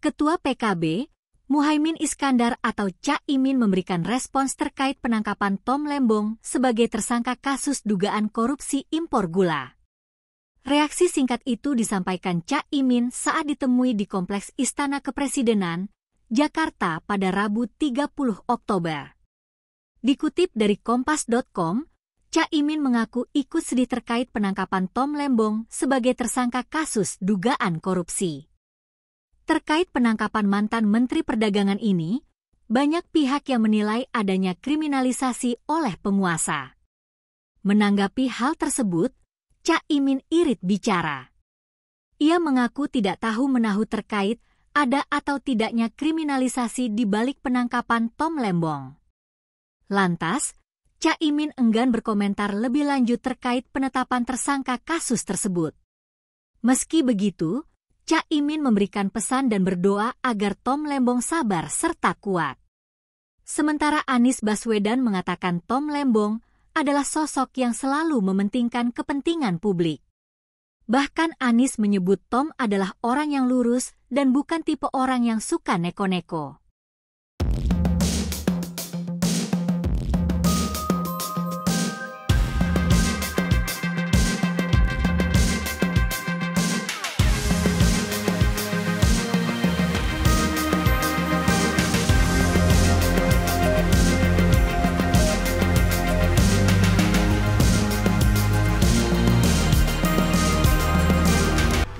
Ketua PKB, Muhaimin Iskandar atau Cak Imin memberikan respons terkait penangkapan Tom Lembong sebagai tersangka kasus dugaan korupsi impor gula. Reaksi singkat itu disampaikan Cak Imin saat ditemui di Kompleks Istana Kepresidenan, Jakarta pada Rabu 30 Oktober. Dikutip dari Kompas.com, Cak Imin mengaku ikut sedih terkait penangkapan Tom Lembong sebagai tersangka kasus dugaan korupsi. Terkait penangkapan mantan Menteri Perdagangan ini, banyak pihak yang menilai adanya kriminalisasi oleh penguasa. Menanggapi hal tersebut, Cak Imin irit bicara. Ia mengaku tidak tahu menahu terkait ada atau tidaknya kriminalisasi di balik penangkapan Tom Lembong. Lantas, Cak Imin enggan berkomentar lebih lanjut terkait penetapan tersangka kasus tersebut. Meski begitu, Cak Imin memberikan pesan dan berdoa agar Tom Lembong sabar serta kuat. Sementara Anies Baswedan mengatakan Tom Lembong adalah sosok yang selalu mementingkan kepentingan publik. Bahkan Anies menyebut Tom adalah orang yang lurus dan bukan tipe orang yang suka neko-neko.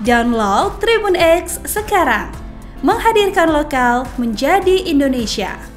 Download Tribun X sekarang, menghadirkan lokal menjadi Indonesia.